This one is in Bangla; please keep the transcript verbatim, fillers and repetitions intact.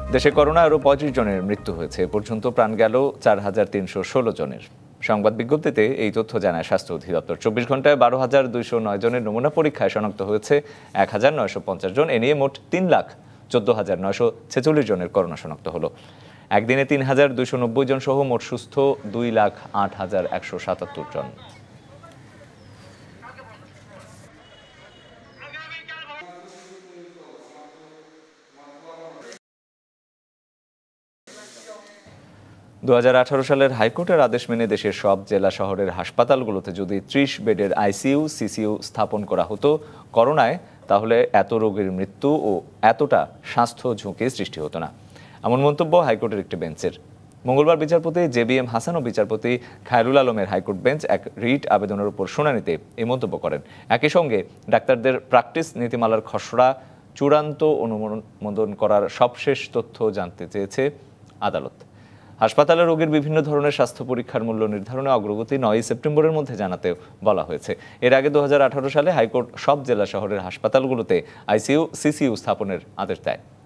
দেশে করোনা আরও পঁয়ত্রিশ জনের মৃত্যু হয়েছে। এ পর্যন্ত প্রাণ গেল চার হাজার তিনশো ষোলো জনের। সংবাদ বিজ্ঞপ্তিতে এই তথ্য জানায় স্বাস্থ্য অধিদপ্তর। চব্বিশ ঘন্টায় বারো হাজার দুইশো নয় জনের নমুনা পরীক্ষায় শনাক্ত হয়েছে এক হাজার নয়শো পঞ্চাশ জন। এ নিয়ে মোট তিন লাখ চোদ্দ হাজার নয়শো ছেচল্লিশ জনের করোনা শনাক্ত হলো। একদিনে তিন হাজার দুইশো নব্বই জন সহ মোট সুস্থ দুই লাখ আট হাজার একশো সাতাত্তর জন। দু হাজার আঠারো সালের হাইকোর্টের আদেশ মেনে দেশের সব জেলা শহরের হাসপাতালগুলোতে যদি ত্রিশ বেডের আইসিইউ সিসিইউ স্থাপন করা হতো করোনায়, তাহলে এত রোগীর মৃত্যু ও এতটা স্বাস্থ্য ঝুঁকি সৃষ্টি হতো না, এমন মন্তব্য হাইকোর্টের একটি বেঞ্চের। মঙ্গলবার বিচারপতি জে বি এম হাসান ও বিচারপতি খায়রুল আলমের হাইকোর্ট বেঞ্চ এক রিট আবেদনের উপর শুনানিতে এই মন্তব্য করেন। একই সঙ্গে ডাক্তারদের প্র্যাকটিস নীতিমালার খসড়া চূড়ান্ত অনুমোদন করার সবশেষ তথ্য জানতে চেয়েছে আদালত। হাসপাতালে রোগীর বিভিন্ন ধরনের স্বাস্থ্য পরীক্ষার মূল্য নির্ধারণে অগ্রগতি নয়ই সেপ্টেম্বরের মধ্যে জানাতেও বলা হয়েছে। এর আগে দু হাজার আঠারো সালে হাইকোর্ট সব জেলা শহরের হাসপাতালগুলোতে আইসিইউ সিসিইউ স্থাপনের আদেশ দেয়।